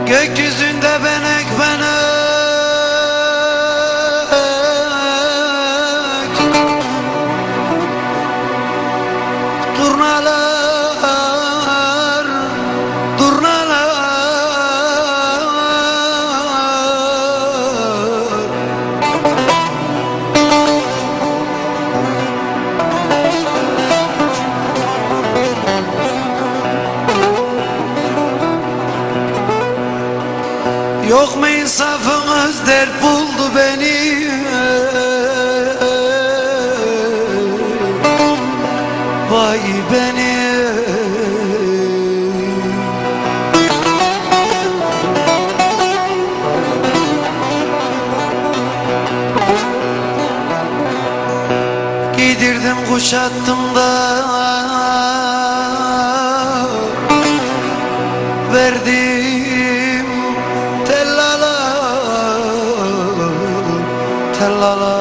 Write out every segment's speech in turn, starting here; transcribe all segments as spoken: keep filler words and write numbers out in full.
Gökyüzünde benek benek Turnalar, turnalar Yok mu insafınız, dert buldu beni. Vay beni. Giydirdim kuşattım da verdim tellala tellala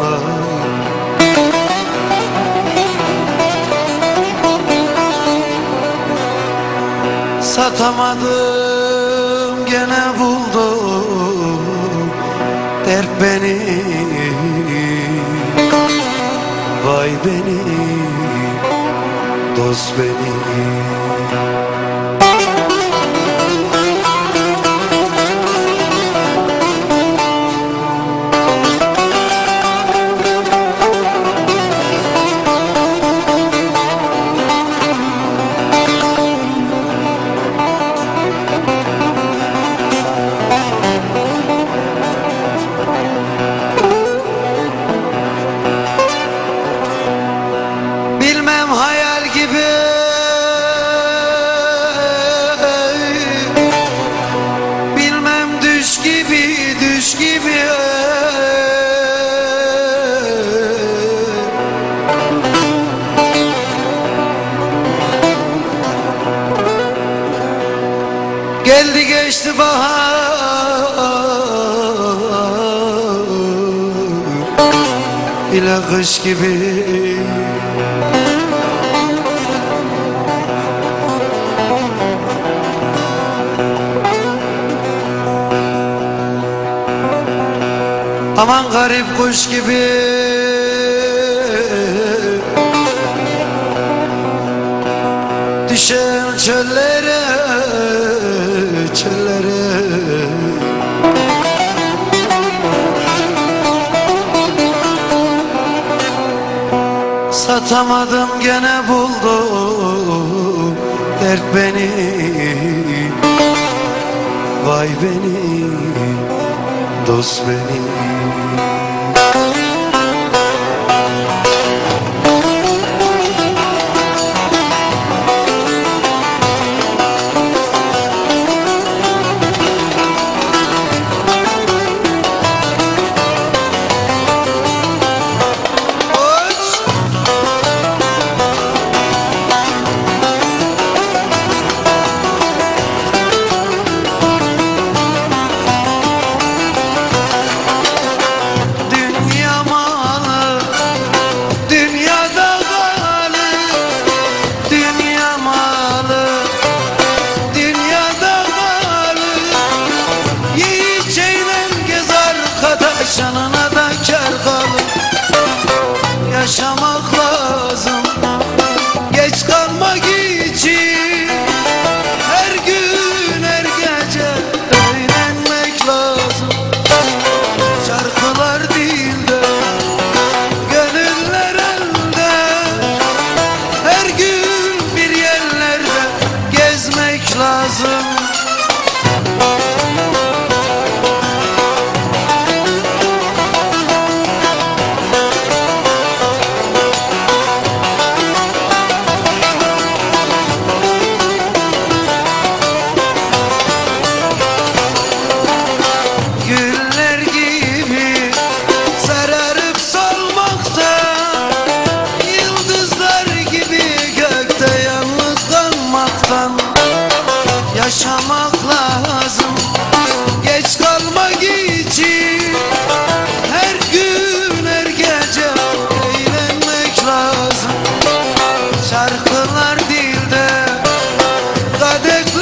satamadım gene buldum dert beni. Vay beni, dost beni. Bilmem hayal gibi, bilmem düş gibi, düş gibi. Geldi geçti bahar ile kış gibi. Aman garip kuş gibi düşen çöllere, çöllere. Satamadım gene buldum dert beni. Vay beni, dost beni. Canına da kâr kalır. Yaşamak lazım, geç kalmak için. Her gün her gece eğlenmek lazım. Şarkılar dilde, gönüller elde. Her gün bir yerlerde gezmek lazım. Yaşamak lazım, geç kalmak için. Her gün her gece eğlenmek lazım. Şarkılar dilde, kadeh